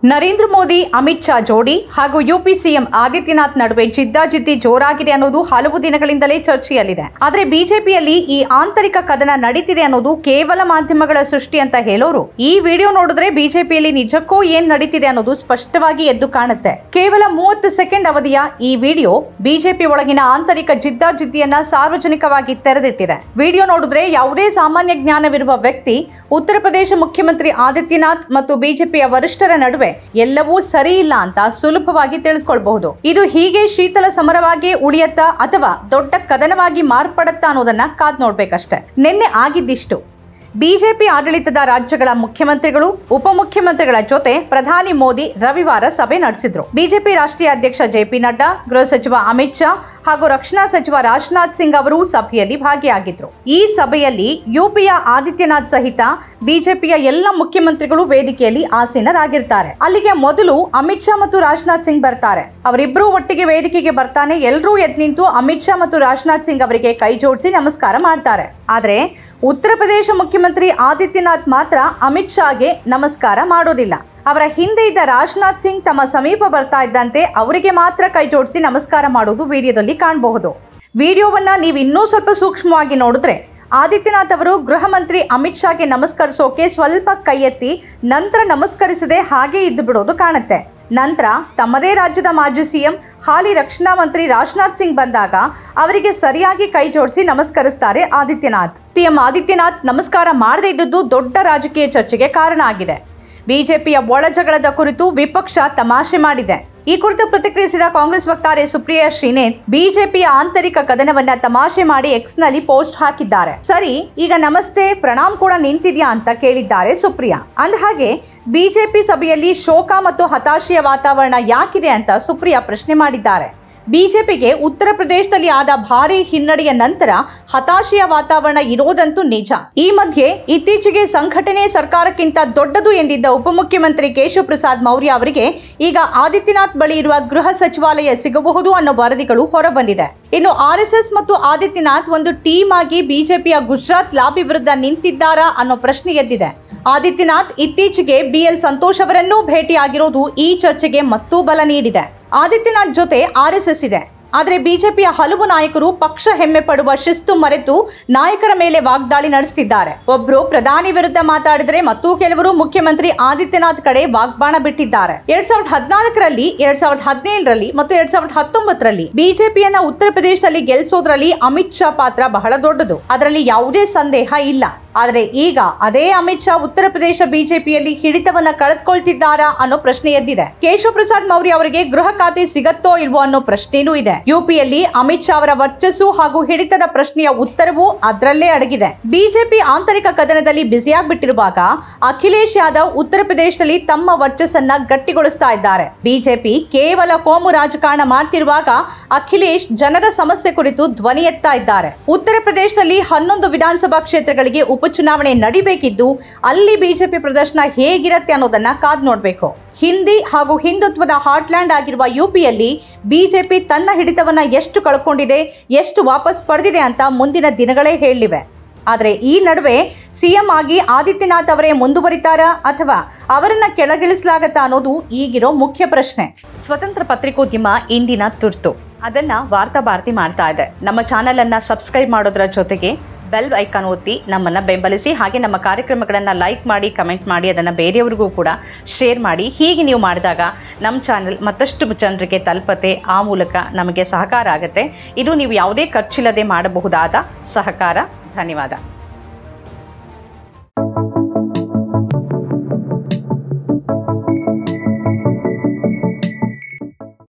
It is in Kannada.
ನರೇಂದ್ರ ಮೋದಿ ಅಮಿತ್ ಶಾ ಜೋಡಿ ಹಾಗೂ ಯುಪಿ ಸಿಎಂ ಆದಿತ್ಯನಾಥ್ ನಡುವೆ ಜಿದ್ದಾಜಿದ್ದಿ ಜೋರಾಗಿದೆ ಅನ್ನೋದು ಹಲವು ದಿನಗಳಿಂದಲೇ ಚರ್ಚೆಯಲ್ಲಿದೆ. ಆದರೆ ಬಿಜೆಪಿಯಲ್ಲಿ ಈ ಆಂತರಿಕ ಕದನ ನಡೀತಿದೆ ಅನ್ನೋದು ಕೇವಲ ಮಾಧ್ಯಮಗಳ ಸೃಷ್ಟಿ ಅಂತ ಹೇಳೋರು ಈ ವಿಡಿಯೋ ನೋಡಿದ್ರೆ ಬಿಜೆಪಿಯಲ್ಲಿ ನಿಜಕ್ಕೂ ಏನ್ ನಡೀತಿದೆ ಅನ್ನೋದು ಸ್ಪಷ್ಟವಾಗಿ ಎದ್ದು ಕಾಣುತ್ತೆ. ಕೇವಲ 30 ಸೆಕೆಂಡ್ ಅವಧಿಯ ಈ ವಿಡಿಯೋ ಬಿಜೆಪಿ ಒಳಗಿನ ಆಂತರಿಕ ಜಿದ್ದಾಜಿದ್ದಿಯನ್ನ ಸಾರ್ವಜನಿಕವಾಗಿ ತೆರೆದಿಟ್ಟಿದೆ. ವಿಡಿಯೋ ನೋಡಿದ್ರೆ ಯಾವುದೇ ಸಾಮಾನ್ಯ ಜ್ಞಾನವಿರುವ ವ್ಯಕ್ತಿ ಉತ್ತರ ಪ್ರದೇಶ ಮುಖ್ಯಮಂತ್ರಿ ಆದಿತ್ಯನಾಥ್ ಮತ್ತು ಬಿಜೆಪಿಯ ವರಿಷ್ಠರ ನಡುವೆ ಎಲ್ಲವೂ ಸರಿ ಇಲ್ಲ ಅಂತ ಸುಲಭವಾಗಿ ತಿಳಿದುಕೊಳ್ಳಬಹುದು. ಇದು ಹೀಗೆ ಶೀತಲ ಸಮರವಾಗಿ ಉಳಿಯತ್ತಾ ಅಥವಾ ದೊಡ್ಡ ಕದನವಾಗಿ ಮಾರ್ಪಡುತ್ತಾ ಅನ್ನೋದನ್ನ ಕಾದ್ ನೋಡ್ಬೇಕಷ್ಟೆ. ನಿನ್ನೆ ಆಗಿದ್ದಿಷ್ಟು. ಬಿಜೆಪಿ ಆಡಳಿತದ ರಾಜ್ಯಗಳ ಮುಖ್ಯಮಂತ್ರಿಗಳು ಉಪಮುಖ್ಯಮಂತ್ರಿಗಳ ಜೊತೆ ಪ್ರಧಾನಿ ಮೋದಿ ರವಿವಾರ ಸಭೆ ನಡೆಸಿದ್ರು. ಬಿಜೆಪಿ ರಾಷ್ಟ್ರೀಯ ಅಧ್ಯಕ್ಷ ಜೆಪಿ ನಡ್ಡಾ, ಗೃಹ ಸಚಿವ ಅಮಿತ್ ಶಾ ಹಾಗೂ ರಕ್ಷಣಾ ಸಚಿವ ರಾಜನಾಥ್ ಸಿಂಗ್ ಅವರು ಸಭೆಯಲ್ಲಿ ಭಾಗಿಯಾಗಿದ್ರು. ಈ ಸಭೆಯಲ್ಲಿ ಯುಪಿಯ ಆದಿತ್ಯನಾಥ್ ಸಹಿತ ಬಿಜೆಪಿಯ ಎಲ್ಲ ಮುಖ್ಯಮಂತ್ರಿಗಳು ವೇದಿಕೆಯಲ್ಲಿ ಆಸೀನರಾಗಿರ್ತಾರೆ. ಅಲ್ಲಿಗೆ ಮೊದಲು ಅಮಿತ್ ಶಾ ಮತ್ತು ರಾಜನಾಥ್ ಸಿಂಗ್ ಬರ್ತಾರೆ. ಅವರಿಬ್ಬರೂ ಒಟ್ಟಿಗೆ ವೇದಿಕೆಗೆ ಬರ್ತಾನೆ ಎಲ್ಲರೂ ಎದ್ದು ನಿಂತು ಅಮಿತ್ ಶಾ ಮತ್ತು ರಾಜನಾಥ್ ಸಿಂಗ್ ಅವರಿಗೆ ಕೈ ಜೋಡಿಸಿ ನಮಸ್ಕಾರ ಮಾಡ್ತಾರೆ. ಆದ್ರೆ ಉತ್ತರ ಪ್ರದೇಶ ಮುಖ್ಯಮಂತ್ರಿ ಆದಿತ್ಯನಾಥ್ ಮಾತ್ರ ಅಮಿತ್ ಶಾಗೆ ನಮಸ್ಕಾರ ಮಾಡೋದಿಲ್ಲ. ಅವರ ಹಿಂದೆ ಇದ್ದ ರಾಜನಾಥ್ ಸಿಂಗ್ ತಮ್ಮ ಸಮೀಪ ಬರ್ತಾ ಇದ್ದಂತೆ ಅವರಿಗೆ ಮಾತ್ರ ಕೈ ಜೋಡಿಸಿ ನಮಸ್ಕಾರ ಮಾಡೋದು ವಿಡಿಯೋದಲ್ಲಿ ಕಾಣಬಹುದು. ವಿಡಿಯೋವನ್ನ ನೀವು ಇನ್ನೂ ಸ್ವಲ್ಪ ಸೂಕ್ಷ್ಮವಾಗಿ ನೋಡಿದ್ರೆ ಆದಿತ್ಯನಾಥ್ ಅವರು ಗೃಹ ಮಂತ್ರಿ ಅಮಿತ್ ಶಾಗೆ ನಮಸ್ಕರಿಸೋಕೆ ಸ್ವಲ್ಪ ಕೈ ಎತ್ತಿ ನಂತರ ನಮಸ್ಕರಿಸದೆ ಹಾಗೆ ಇದ್ದು ಬಿಡೋದು ಕಾಣುತ್ತೆ. ನಂತರ ತಮ್ಮದೇ ರಾಜ್ಯದ ಮಾಜಿ ಸಿಎಂ ಹಾಲಿ ರಕ್ಷಣಾ ಮಂತ್ರಿ ರಾಜನಾಥ್ ಸಿಂಗ್ ಬಂದಾಗ ಅವರಿಗೆ ಸರಿಯಾಗಿ ಕೈ ಜೋಡಿಸಿ ನಮಸ್ಕರಿಸ್ತಾರೆ ಆದಿತ್ಯನಾಥ್. ಸಿಎಂ ಆದಿತ್ಯನಾಥ್ ನಮಸ್ಕಾರ ಮಾಡದೇ ಇದ್ದದ್ದು ದೊಡ್ಡ ರಾಜಕೀಯ ಚರ್ಚೆಗೆ ಕಾರಣ ಆಗಿದೆ. ಬಿಜೆಪಿಯ ಒಳ ಜಗಳದ ಕುರಿತು ವಿಪಕ್ಷ ತಮಾಷೆ ಮಾಡಿದೆ. ಈ ಕುರಿತು ಪ್ರತಿಕ್ರಿಯಿಸಿದ ಕಾಂಗ್ರೆಸ್ ವಕ್ತಾರೆ ಸುಪ್ರಿಯಾ ಶ್ರೀನಾಥ್ ಬಿಜೆಪಿಯ ಆಂತರಿಕ ಕದನವನ್ನ ತಮಾಷೆ ಮಾಡಿ ಎಕ್ಸ್ ನಲ್ಲಿ ಪೋಸ್ಟ್ ಹಾಕಿದ್ದಾರೆ. ಸರಿ, ಈಗ ನಮಸ್ತೆ ಪ್ರಣಾಮ್ ಕೂಡ ನಿಂತಿದ್ಯಾ ಅಂತ ಕೇಳಿದ್ದಾರೆ ಸುಪ್ರಿಯಾ. ಅಂದಹಾಗೆ ಬಿಜೆಪಿ ಸಭೆಯಲ್ಲಿ ಶೋಕ ಮತ್ತು ಹತಾಶೆಯ ವಾತಾವರಣ ಯಾಕಿದೆ ಅಂತ ಸುಪ್ರಿಯಾ ಪ್ರಶ್ನೆ ಮಾಡಿದ್ದಾರೆ. ಬಿಜೆಪಿಗೆ ಉತ್ತರ ಪ್ರದೇಶದಲ್ಲಿ ಆದ ಭಾರಿ ಹಿನ್ನಡೆಯ ನಂತರ ಹತಾಶೆಯ ವಾತಾವರಣ ಇರೋದಂತೂ ನಿಜ. ಈ ಮಧ್ಯೆ ಇತ್ತೀಚೆಗೆ ಸಂಘಟನೆ ಸರ್ಕಾರಕ್ಕಿಂತ ದೊಡ್ಡದು ಎಂದಿದ್ದ ಉಪಮುಖ್ಯಮಂತ್ರಿ ಕೇಶವ್ ಪ್ರಸಾದ್ ಮೌರ್ಯ ಅವರಿಗೆ ಈಗ ಆದಿತ್ಯನಾಥ್ ಬಳಿ ಇರುವ ಗೃಹ ಸಚಿವಾಲಯ ಸಿಗಬಹುದು ಅನ್ನೋ ವರದಿಗಳು ಹೊರಬಂದಿದೆ. ಇನ್ನು ಆರ್ಎಸ್ಎಸ್ ಮತ್ತು ಆದಿತ್ಯನಾಥ್ ಒಂದು ಟೀಮ್ ಆಗಿ ಬಿಜೆಪಿಯ ಗುಜರಾತ್ ಲಾಬಿ ವಿರುದ್ಧ ನಿಂತಿದ್ದಾರಾ ಅನ್ನೋ ಪ್ರಶ್ನೆ ಎದ್ದಿದೆ. ಆದಿತ್ಯನಾಥ್ ಇತ್ತೀಚೆಗೆ ಬಿಎಲ್ ಸಂತೋಷ್ ಅವರನ್ನೂ ಭೇಟಿಯಾಗಿರೋದು ಈ ಚರ್ಚೆಗೆ ಮತ್ತೂ ಬಲ ನೀಡಿದೆ. ಆದಿತ್ಯನಾಥ್ ಜೊತೆ ಆರ್ಎಸ್ಎಸ್ ಇದೆ. ಆದರೆ ಬಿಜೆಪಿಯ ಹಲವು ನಾಯಕರು ಪಕ್ಷ ಹೆಮ್ಮೆ ಪಡುವ ಶಿಸ್ತು ಮರೆತು ನಾಯಕರ ಮೇಲೆ ವಾಗ್ದಾಳಿ ನಡೆಸುತ್ತಿದ್ದಾರೆ. ಒಬ್ರು ಪ್ರಧಾನಿ ವಿರುದ್ಧ ಮಾತಾಡಿದರೆ ಮತ್ತೂ ಕೆಲವರು ಮುಖ್ಯಮಂತ್ರಿ ಆದಿತ್ಯನಾಥ್ ಕಡೆ ವಾಗ್ಬಾಣ ಬಿಟ್ಟಿದ್ದಾರೆ. 2014ರಲ್ಲಿ 2017ರಲ್ಲಿ ಮತ್ತು 2019ರಲ್ಲಿ ಬಿಜೆಪಿಯನ್ನ ಉತ್ತರ ಪ್ರದೇಶದಲ್ಲಿ ಗೆಲ್ಲಿಸೋದ್ರಲ್ಲಿ ಅಮಿತ್ ಶಾ ಪಾತ್ರ ಬಹಳ ದೊಡ್ಡದು, ಅದರಲ್ಲಿ ಯಾವುದೇ ಸಂದೇಹ ಇಲ್ಲ. ಆದರೆ ಈಗ ಅದೇ ಅಮಿತ್ ಶಾ ಉತ್ತರ ಪ್ರದೇಶ ಬಿಜೆಪಿಯಲ್ಲಿ ಹಿಡಿತವನ್ನ ಕಳೆದುಕೊಳ್ತಿದ್ದಾರಾ ಅನ್ನೋ ಪ್ರಶ್ನೆ ಎದ್ದಿದೆ. ಕೇಶವ್ ಪ್ರಸಾದ್ ಮೌರ್ಯ ಅವರಿಗೆ ಗೃಹ ಖಾತೆ ಸಿಗತ್ತೋ ಇಲ್ವೋ ಅನ್ನೋ ಪ್ರಶ್ನೆನೂ ಇದೆ. ಯುಪಿಯಲ್ಲಿ ಅಮಿತ್ ಶಾ ಅವರ ವರ್ಚಸ್ಸು ಹಾಗೂ ಹಿಡಿತದ ಪ್ರಶ್ನೆಯ ಉತ್ತರವೂ ಅದರಲ್ಲೇ ಅಡಗಿದೆ. ಬಿಜೆಪಿ ಆಂತರಿಕ ಕದನದಲ್ಲಿ ಬ್ಯುಸಿಯಾಗ್ಬಿಟ್ಟಿರುವಾಗ ಅಖಿಲೇಶ್ ಯಾದವ್ ಉತ್ತರ ಪ್ರದೇಶದಲ್ಲಿ ತಮ್ಮ ವರ್ಚಸ್ಸನ್ನ ಗಟ್ಟಿಗೊಳಿಸ್ತಾ ಇದ್ದಾರೆ. ಬಿಜೆಪಿ ಕೇವಲ ಕೋಮು ರಾಜಕಾರಣ ಮಾಡ್ತಿರುವಾಗ ಅಖಿಲೇಶ್ ಜನರ ಸಮಸ್ಯೆ ಕುರಿತು ಧ್ವನಿ ಎತ್ತಾ ಇದ್ದಾರೆ. ಉತ್ತರ ಪ್ರದೇಶದಲ್ಲಿ 11 ವಿಧಾನಸಭಾ ಕ್ಷೇತ್ರಗಳಿಗೆ ಉಪಚುನಾವಣೆ ನಡೀಬೇಕಿದ್ದು ಅಲ್ಲಿ ಬಿಜೆಪಿ ಪ್ರದರ್ಶನ ಹೇಗಿರುತ್ತೆ ಅನ್ನೋದನ್ನ ಕಾದ್ ನೋಡ್ಬೇಕು. ಹಿಂದಿ ಹಾಗೂ ಹಿಂದುತ್ವದ ಹಾರ್ಟ್ಲ್ಯಾಂಡ್ ಆಗಿರುವ ಯುಪಿಯಲ್ಲಿ ಬಿಜೆಪಿ ತನ್ನ ಹಿಡಿತವನ್ನ ಎಷ್ಟು ಕಳ್ಕೊಂಡಿದೆ, ಎಷ್ಟು ವಾಪಸ್ ಪಡೆದಿದೆ ಅಂತ ಮುಂದಿನ ದಿನಗಳೇ ಹೇಳಲಿವೆ. ಆದರೆ ಈ ನಡುವೆ ಸಿಎಂ ಆಗಿ ಆದಿತ್ಯನಾಥ್ ಅವರೇ ಮುಂದುವರಿತಾರಾ ಅಥವಾ ಅವರನ್ನ ಕೆಳಗಿಳಿಸಲಾಗತ್ತಾ ಅನ್ನೋದು ಈಗಿರೋ ಮುಖ್ಯ ಪ್ರಶ್ನೆ. ಸ್ವತಂತ್ರ ಪತ್ರಿಕೋದ್ಯಮ ಇಂದಿನ ತುರ್ತು, ಅದನ್ನ ವಾರ್ತಾ ಭಾರತಿ ಮಾಡ್ತಾ ಇದೆ. ನಮ್ಮ ಚಾನೆಲ್ ಅನ್ನ ಸಬ್ಸ್ಕ್ರೈಬ್ ಮಾಡೋದ್ರ ಜೊತೆಗೆ ಬೆಲ್ ಐಕಾನ್ ಒತ್ತಿ ನಮ್ಮನ್ನು ಬೆಂಬಲಿಸಿ. ಹಾಗೆ ನಮ್ಮ ಕಾರ್ಯಕ್ರಮಗಳನ್ನು ಲೈಕ್ ಮಾಡಿ, ಕಮೆಂಟ್ ಮಾಡಿ, ಅದನ್ನು ಬೇರೆಯವರಿಗೂ ಕೂಡ ಶೇರ್ ಮಾಡಿ. ಹೀಗೆ ನೀವು ಮಾಡಿದಾಗ ನಮ್ಮ ಚಾನೆಲ್ ಮತ್ತಷ್ಟು ಜನರಿಗೆ ತಲುಪತ್ತೆ. ಆ ಮೂಲಕ ನಮಗೆ ಸಹಕಾರ ಆಗುತ್ತೆ. ಇದು ನೀವು ಯಾವುದೇ ಖರ್ಚಿಲ್ಲದೆ ಮಾಡಬಹುದಾದ ಸಹಕಾರ. ಧನ್ಯವಾದ.